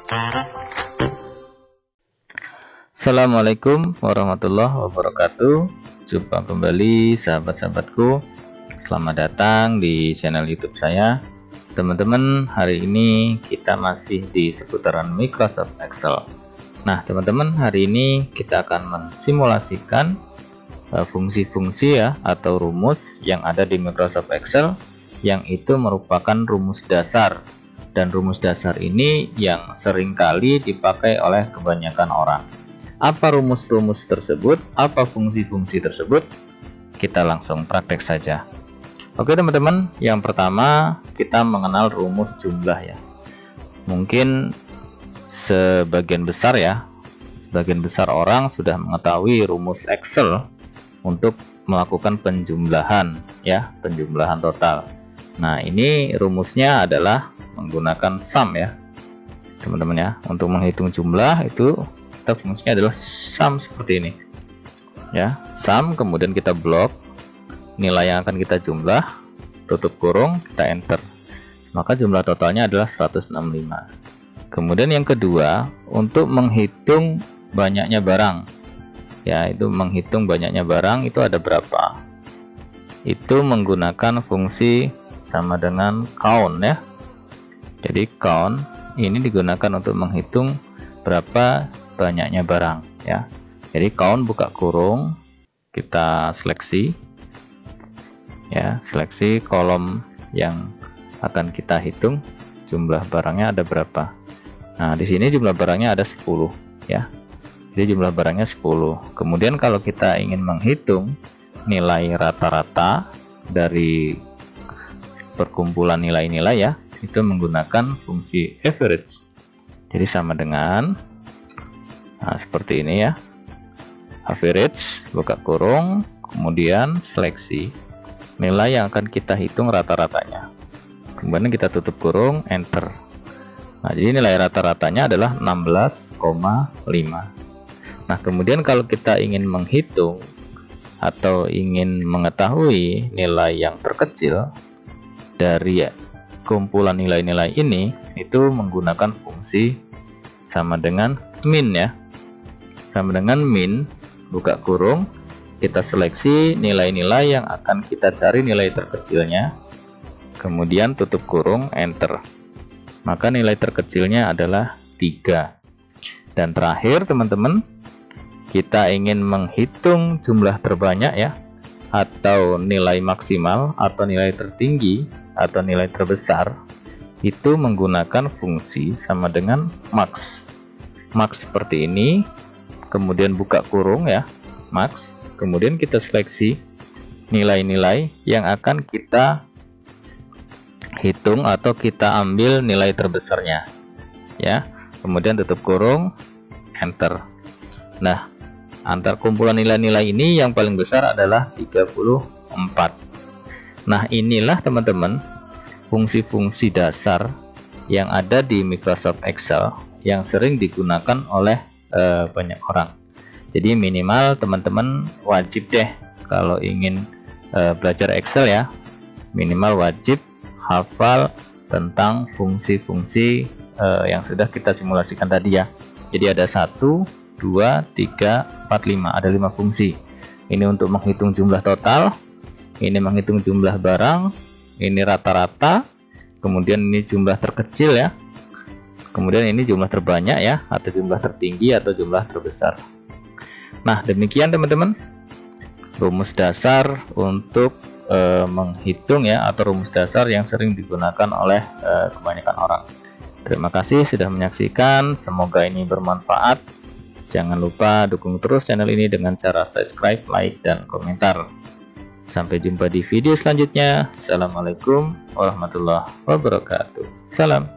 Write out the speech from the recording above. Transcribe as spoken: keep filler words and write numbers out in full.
Assalamualaikum warahmatullahi wabarakatuh. Jumpa kembali sahabat-sahabatku. Selamat datang di channel YouTube saya. Teman-teman, hari ini kita masih di seputaran Microsoft Excel. Nah, teman-teman, hari ini kita akan mensimulasikan fungsi-fungsi ya atau rumus yang ada di Microsoft Excel, yang itu merupakan rumus dasar. Dan rumus dasar ini yang seringkali dipakai oleh kebanyakan orang. Apa rumus-rumus tersebut? Apa fungsi-fungsi tersebut? Kita langsung praktek saja. Oke teman-teman, yang pertama kita mengenal rumus jumlah ya. Mungkin sebagian besar ya, sebagian besar orang sudah mengetahui rumus Excel untuk melakukan penjumlahan ya, penjumlahan total. Nah, ini rumusnya adalah menggunakan sum ya teman-teman ya. Untuk menghitung jumlah itu kita fungsinya adalah sum seperti ini ya, sum, kemudian kita blok nilai yang akan kita jumlah, tutup kurung, kita enter, maka jumlah totalnya adalah seratus enam puluh lima. Kemudian yang kedua, untuk menghitung banyaknya barang ya, itu menghitung banyaknya barang itu ada berapa, itu menggunakan fungsi sama dengan count ya. Jadi count ini digunakan untuk menghitung berapa banyaknya barang ya. Jadi count buka kurung, kita seleksi ya, seleksi kolom yang akan kita hitung jumlah barangnya ada berapa. Nah, di sini jumlah barangnya ada sepuluh ya. Jadi jumlah barangnya sepuluh. Kemudian kalau kita ingin menghitung nilai rata-rata dari perkumpulan nilai-nilai ya, itu menggunakan fungsi average. Jadi sama dengan nah, seperti ini ya, average buka kurung, kemudian seleksi nilai yang akan kita hitung rata-ratanya, kemudian kita tutup kurung, enter. Nah, jadi nilai rata-ratanya adalah enam belas koma lima. Nah, kemudian kalau kita ingin menghitung atau ingin mengetahui nilai yang terkecil dari kumpulan nilai-nilai ini, itu menggunakan fungsi sama dengan min ya. Sama dengan min, buka kurung, kita seleksi nilai-nilai yang akan kita cari nilai terkecilnya, kemudian tutup kurung, enter. Maka nilai terkecilnya adalah tiga. Dan terakhir teman-teman, kita ingin menghitung jumlah terbanyak ya, atau nilai maksimal, atau nilai tertinggi, atau nilai terbesar, itu menggunakan fungsi sama dengan max. Max seperti ini, kemudian buka kurung ya, max, kemudian kita seleksi nilai-nilai yang akan kita hitung atau kita ambil nilai terbesarnya ya, kemudian tutup kurung, enter. Nah, antar kumpulan nilai-nilai ini yang paling besar adalah tiga puluh empat. Nah, inilah teman-teman fungsi-fungsi dasar yang ada di Microsoft Excel yang sering digunakan oleh e, banyak orang. Jadi minimal teman-teman wajib deh kalau ingin e, belajar Excel ya, minimal wajib hafal tentang fungsi-fungsi e, yang sudah kita simulasikan tadi ya. Jadi ada satu, dua, tiga, empat, lima, ada lima fungsi. Ini untuk menghitung jumlah total, ini menghitung jumlah barang, ini rata-rata, kemudian ini jumlah terkecil ya, kemudian ini jumlah terbanyak ya, atau jumlah tertinggi atau jumlah terbesar. Nah, demikian teman-teman rumus dasar untuk e, menghitung ya, atau rumus dasar yang sering digunakan oleh e, kebanyakan orang. Terima kasih sudah menyaksikan, semoga ini bermanfaat. Jangan lupa dukung terus channel ini dengan cara subscribe, like, dan komentar. Sampai jumpa di video selanjutnya. Assalamualaikum warahmatullahi wabarakatuh. Salam.